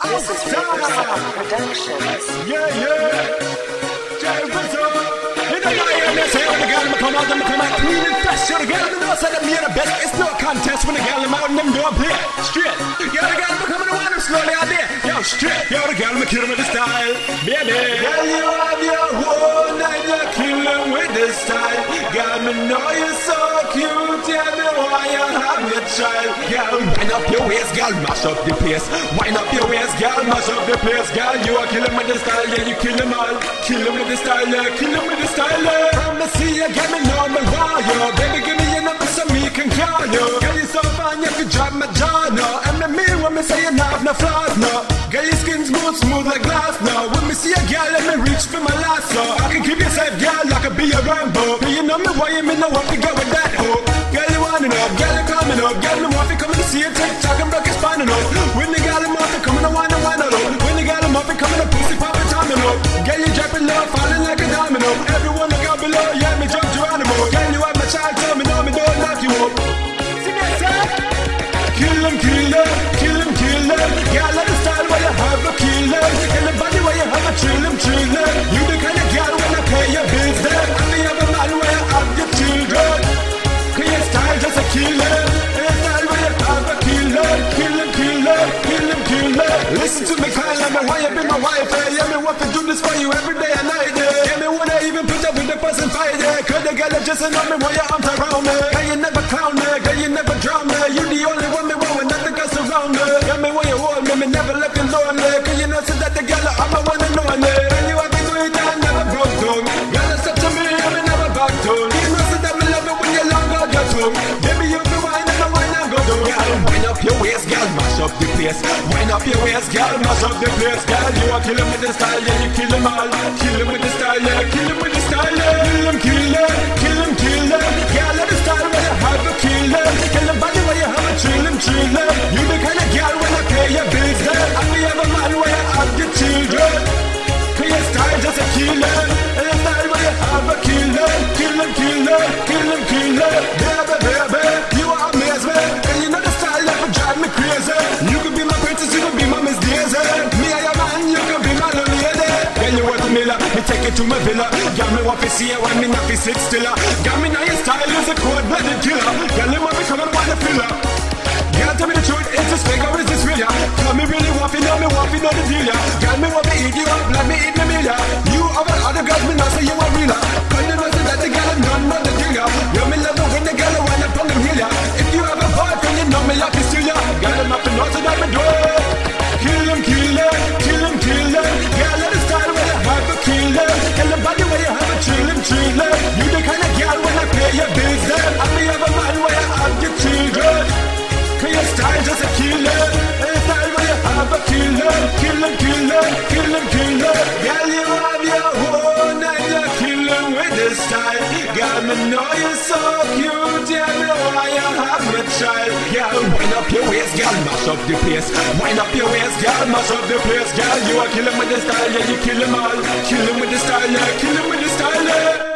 This is Riverside Productions. Come out clean and fresh. Yo, the girl in the north side of me are the best. It's no contest when the girl them out and them don't play. Straight. Yo, the girl coming to water slowly out there. Yo, straight. Yo, the girl kill 'em with the style. Baby. Girl, you have your whole night. You kill 'em with the style. Girl, me know you're so cute. Tell me why you have your child. Girl, wind up your waist, girl, mash up the place. Wind up your waist, girl, mash up the place. Girl, you are kill 'em with the style. Yeah, you kill 'em all. Kill 'em with the style. Yeah, kill 'em with the style. From the sea, you get me know me why you. Baby, give me your number so me can call you. Girl, you so fine, you can drop my jaw, no. And me mean when me say you have no flaws, no. Girl, your skin smooth like glass, no. When me see a girl, let me reach for my last, so I can keep you safe, girl, I can be your Rambo. Do you know me why you me know what to get with that hope? Girl, you winding up, girl, you coming up. Girl, me want to come to see you TikTok and break your spine up. When the girl I'm off, coming to wind up. When the girl I'm off, coming to pussy pop and timing up. Girl, you dropping low, falling like a domino. Everyone look out below, yeah, me jump you animal. Girl, you have my child, tell me no, me don't lock you up. See that, sir? Kill 'em, kill 'em, kill 'em, kill 'em. Girl, let the style where you have a killer. In the body where you have a chill 'em, chill 'em. You the kind of girl when I pay your bills there. And the other man where you have your children. Cause your style just a killer. In the style where you have a killer. Kill 'em, kill 'em, kill 'em, kill 'em. Listen to me, Kyle, and me why you be my wife. Yeah, me want to do this for you every day and night. Yeah, me wanna even put up with the person fight. Cause the girl that just know me when your arms around me. Girl, you never clown me, girl, you never drown me. You the only one me want when nothing else around me. Girl, me when you hold me, me never left you lonely. Cause you know so that the girl I'm a one and only. And you have to do it and never broke down. Girl, it's up to me, and me never back down. You know so that me love it when you long out your tongue. Baby, you be wine and I wine and go down. Girl, wind up your waist, girl, mash up the place. Wind up your waist, girl, mash up the place. Girl, you are kill 'em with the style, yeah, you kill 'em all. Kill 'em with the style, yeah, kill 'em with the style, yeah. Kill 'em, kill 'em, kill 'em, kill 'em. Girl, let the style where you have a killer. Kill 'em body where you have a chill 'em, chill 'em. You the kind of girl when I pay your bills there. And we have a man where you have your children. Cause your style just a killer. And the style where you have a killer. Kill 'em, kill 'em, kill 'em, kill 'em. Baby, baby, you are amazing. And you know the style that would drive me crazy. You could be my princess, you could be my Miss Daisy. Me and your man, you could be my little lady. Girl, you worth a miller, me take you to my villa. Girl, me want to see you when me not fi sit still. Girl, me know your style is a cold-blooded killer. Girl, you want me come and want the filler. Girl, tell me the truth, is this fake or is this real? Girl, me really want to know, me want to know the deal. Girl, me want to eat you up, let me eat me meal. You over other girls, me not say you a real. Cause you know so that the girl I'm none but the deal. You me love it when the girl I want to from them hill. If you have a boyfriend, you know me like to steal ya. Girl, I'm up to know so that me do. Kill 'em, kill 'em, kill 'em, kill 'em. Girl, let the style where you have a killer. And the body where you have a chill 'em, chill 'em. You the kind of girl when I pay your bills there. And me have a man where you have your children. Cause your style just a killer. And the style where you have a killer. Kill 'em, kill 'em, kill 'em, kill 'em. Girl, you have your own and you kill 'em with the style. Girl, me know you're so cute. Yeah, me why you have your child. Girl, wind up your waist, girl, mash up the place. Wind up your waist, girl, mash up the place. Girl, you are kill 'em with the style, yeah, you kill 'em all. Kill 'em with the style, yeah, kill 'em with the style, yeah.